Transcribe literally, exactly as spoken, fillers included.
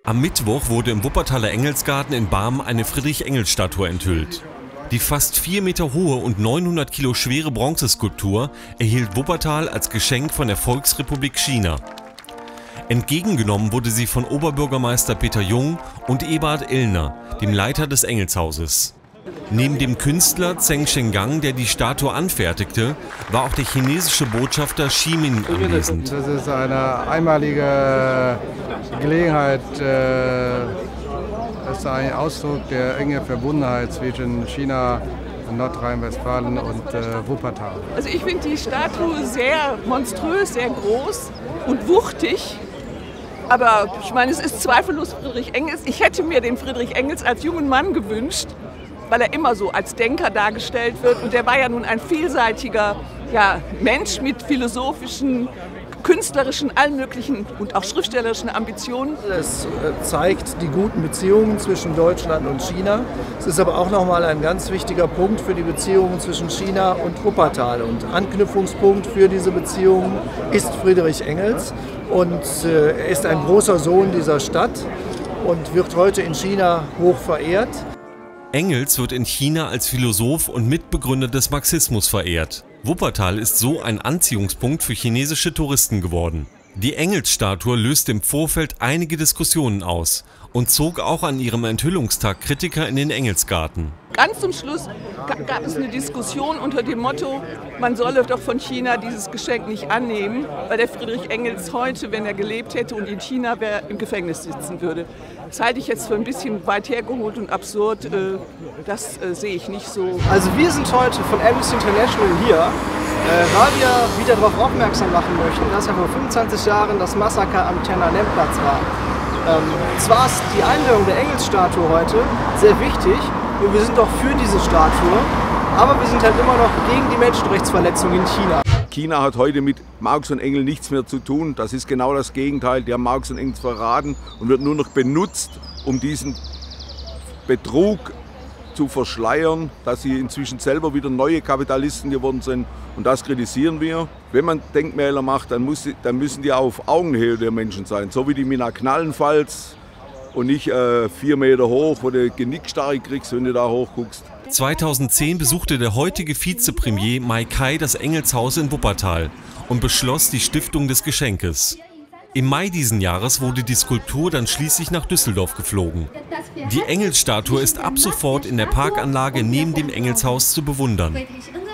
Am Mittwoch wurde im Wuppertaler Engelsgarten in Barmen eine Friedrich-Engels-Statue enthüllt. Die fast vier Meter hohe und neunhundert Kilo schwere Bronzeskulptur erhielt Wuppertal als Geschenk von der Volksrepublik China. Entgegengenommen wurde sie von Oberbürgermeister Peter Jung und Eberhard Illner, dem Leiter des Engelshauses. Neben dem Künstler Zheng Shengang, der die Statue anfertigte, war auch der chinesische Botschafter Xi Min anwesend. Das ist eine einmalige Gelegenheit, das ist ein Ausdruck der engen Verbundenheit zwischen China, Nordrhein-Westfalen und äh, Wuppertal. Also ich finde die Statue sehr monströs, sehr groß und wuchtig. Aber ich meine, es ist zweifellos Friedrich Engels. Ich hätte mir den Friedrich Engels als jungen Mann gewünscht, weil er immer so als Denker dargestellt wird. Und der war ja nun ein vielseitiger ja, Mensch mit philosophischen, künstlerischen, allen möglichen und auch schriftstellerischen Ambitionen. Es zeigt die guten Beziehungen zwischen Deutschland und China. Es ist aber auch nochmal ein ganz wichtiger Punkt für die Beziehungen zwischen China und Wuppertal. Und Anknüpfungspunkt für diese Beziehungen ist Friedrich Engels. Und er ist ein großer Sohn dieser Stadt und wird heute in China hoch verehrt. Engels wird in China als Philosoph und Mitbegründer des Marxismus verehrt. Wuppertal ist so ein Anziehungspunkt für chinesische Touristen geworden. Die Engels-Statue löste im Vorfeld einige Diskussionen aus und zog auch an ihrem Enthüllungstag Kritiker in den Engelsgarten. Ganz zum Schluss gab es eine Diskussion unter dem Motto, man solle doch von China dieses Geschenk nicht annehmen, weil der Friedrich Engels heute, wenn er gelebt hätte und in China wäre, im Gefängnis sitzen würde. Das halte ich jetzt für ein bisschen weit hergeholt und absurd. Das sehe ich nicht so. Also wir sind heute von Amnesty International hier, weil wir wieder darauf aufmerksam machen möchten, dass ja vor fünfundzwanzig Jahren das Massaker am Tiananmen-Platz war. Ähm, zwar ist die Einweihung der Engels-Statue heute sehr wichtig und wir sind auch für diese Statue, aber wir sind halt immer noch gegen die Menschenrechtsverletzungen in China. China hat heute mit Marx und Engels nichts mehr zu tun. Das ist genau das Gegenteil. Die haben Marx und Engels verraten und wird nur noch benutzt, um diesen Betrug zu verschleiern, dass sie inzwischen selber wieder neue Kapitalisten geworden sind. Und das kritisieren wir. Wenn man Denkmäler macht, dann, muss, dann müssen die auf Augenhöhe der Menschen sein. So wie die Mina Knallenfalls und nicht äh, vier Meter hoch, wo du Genickstarre kriegst, wenn du da hochguckst. zweitausendzehn besuchte der heutige Vizepremier Mai Kai das Engelshaus in Wuppertal und beschloss die Stiftung des Geschenkes. Im Mai diesen Jahres wurde die Skulptur dann schließlich nach Düsseldorf geflogen. Die Engelsstatue ist ab sofort in der Parkanlage neben dem Engelshaus zu bewundern.